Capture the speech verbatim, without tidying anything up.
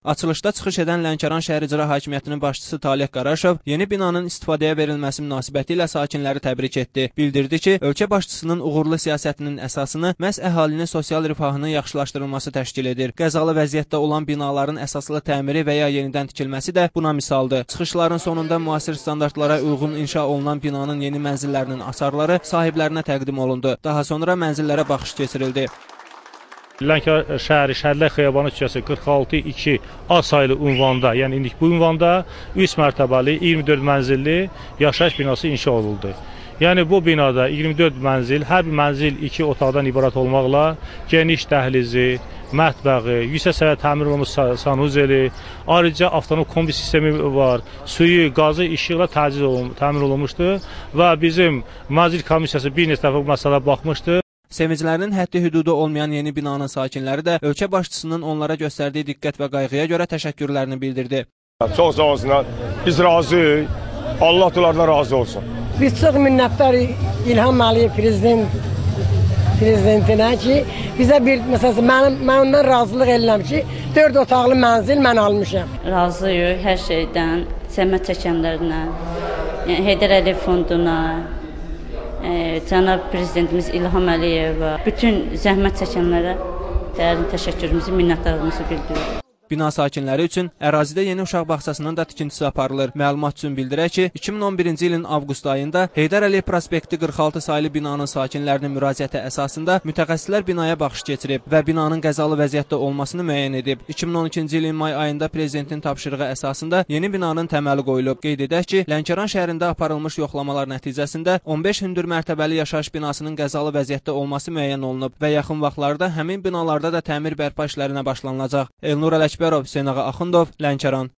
Açılışda çıxış edən Lənkəran şəhər icra hakimiyyətinin başçısı Taleh Qaraşov yeni binanın istifadəyə verilməsi münasibəti ilə sakinləri təbrik etdi. Bildirdi ki, ölkə başçısının uğurlu siyasətinin əsasını məhz əhalinin sosial rifahının yaxşılaşdırılması təşkil edir. Qəzalı vəziyyətdə olan binaların əsaslı təmiri və ya yenidən tikilməsi də buna misaldır. Çıxışların sonunda müasir standartlara uyğun inşa olunan binanın yeni mənzillərinin asarları sahiblərinə təqdim olundu. Daha sonra mənzillərə baxış keçirildi. Lənkəran şəhəri Şəhərlər Xiyabanı küçəsi qırx altı iki A saylı ünvanda, yəni indi bu ünvanda üç mərtəbəli iyirmi dörd mənzilli yaşayış binası inşa olundu. Yəni bu binada iyirmi dörd mənzil, hər bir mənzil iki otaqdan ibarət olmaqla geniş dəhlizi, mətbəği, yüksək səviyyə təmin olunmuş sanuzeli, ayrıca avtonom kombi sistemi var, suyu, qazı, işıqla təmin olunmuşdur və bizim mənzil komissiyası bir neçə dəfə bu məsələyə baxmışdır. Sevinclərinin həddi hüdudu olmayan yeni binanın sakinləri də ölkə başçısının onlara göstərdiyi diqqət və qayğıya görə təşəkkürlərini bildirdi. Çox sağ olsunlar, biz razıyıq, Allah onlardan razı olsun. Biz çox minnətdarıq İlham Əliyev prezident, prezidentinə ki, bizə bir, məsələn, mən, mən ondan razılıq edirəm ki, dörd otaqlı mənzil mən almışam. Razıyıq hər şeydən, zəhmət çəkənlərinə, yəni Heydər Əliyev fonduna, Ee, Cənab Prezidentimiz İlham Əliyevə, bütün zəhmət çəkənlərə dərin təşəkkürümüzü, minnətdarlığımızı bildiririk. Bina sakinləri üçün ərazidə yeni uşaq bağçasının da tikintisi aparılır. Məlumat üçün bildirək ki, iki min on birinci ilin avqust ayında Heydər Əliyev prospekti qırx altı saylı binanın sakinlərinin müraciəti əsasında mütəxəssislər binaya baxış keçirib və binanın qəzalı vəziyyətdə olmasını müəyyən edib. iki min on ikinci ilin may ayında prezidentin tapşırığı əsasında yeni binanın təməli qoyulub. Qeyd edək ki, Lənkəran şəhərində aparılmış yoxlamalar nəticəsində on beş hündür mərtəbəli yaşayış binasının qəzalı vəziyyətdə olması müəyyən olunub və yaxın vaxtlarda həmin binalarda da təmir bərpa işlərinə başlanılacaq. Elnur Ələkbərov, Hüseyn Ağa Axundov, Lənkəran.